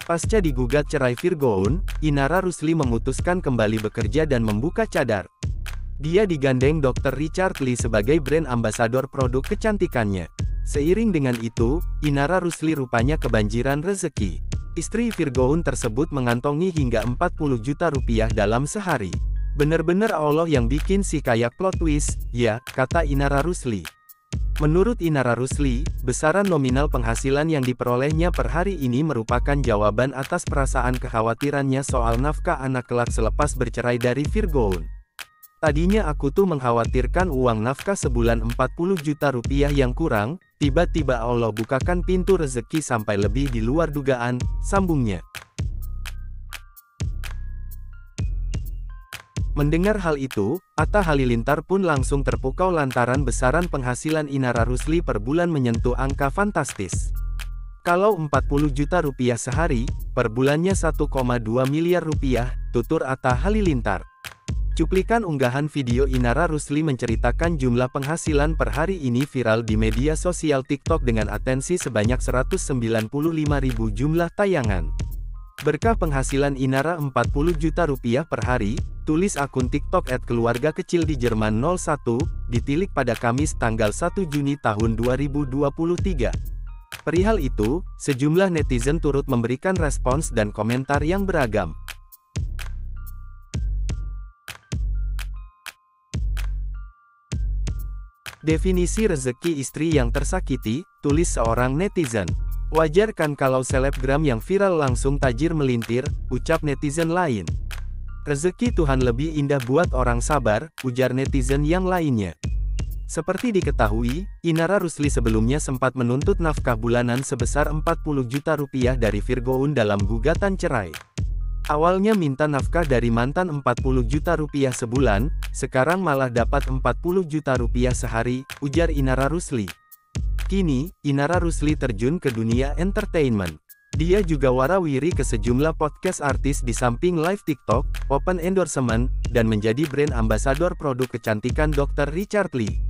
Pasca digugat cerai Virgoun, Inara Rusli memutuskan kembali bekerja dan membuka cadar. Dia digandeng Dr. Richard Lee sebagai brand ambasador produk kecantikannya. Seiring dengan itu, Inara Rusli rupanya kebanjiran rezeki. Istri Virgoun tersebut mengantongi hingga 40 juta rupiah dalam sehari. Bener-bener Allah yang bikin si kayak plot twist, ya, kata Inara Rusli. Menurut Inara Rusli, besaran nominal penghasilan yang diperolehnya per hari ini merupakan jawaban atas perasaan kekhawatirannya soal nafkah anak kelak selepas bercerai dari Virgoun. Tadinya aku tuh mengkhawatirkan uang nafkah sebulan 40 juta rupiah yang kurang, tiba-tiba Allah bukakan pintu rezeki sampai lebih di luar dugaan, sambungnya. Mendengar hal itu, Atta Halilintar pun langsung terpukau lantaran besaran penghasilan Inara Rusli per bulan menyentuh angka fantastis. Kalau 40 juta rupiah sehari, per bulannya 1,2 miliar rupiah, tutur Atta Halilintar. Cuplikan unggahan video Inara Rusli menceritakan jumlah penghasilan per hari ini viral di media sosial TikTok dengan atensi sebanyak 195.000 jumlah tayangan. Berkah penghasilan Inara 40 juta rupiah per hari, tulis akun TikTok @keluarga kecil di Jerman 01, ditilik pada Kamis tanggal 1 Juni tahun 2023. Perihal itu, sejumlah netizen turut memberikan respons dan komentar yang beragam. Definisi rezeki istri yang tersakiti, tulis seorang netizen. Wajar kan kalau selebgram yang viral langsung tajir melintir, ucap netizen lain. Rezeki Tuhan lebih indah buat orang sabar, ujar netizen yang lainnya. Seperti diketahui, Inara Rusli sebelumnya sempat menuntut nafkah bulanan sebesar 40 juta rupiah dari Virgoun dalam gugatan cerai. Awalnya minta nafkah dari mantan 40 juta rupiah sebulan, sekarang malah dapat 40 juta rupiah sehari, ujar Inara Rusli. Kini, Inara Rusli terjun ke dunia entertainment. Dia juga warawiri ke sejumlah podcast artis di samping live TikTok, open endorsement, dan menjadi brand ambasador produk kecantikan Dr. Richard Lee.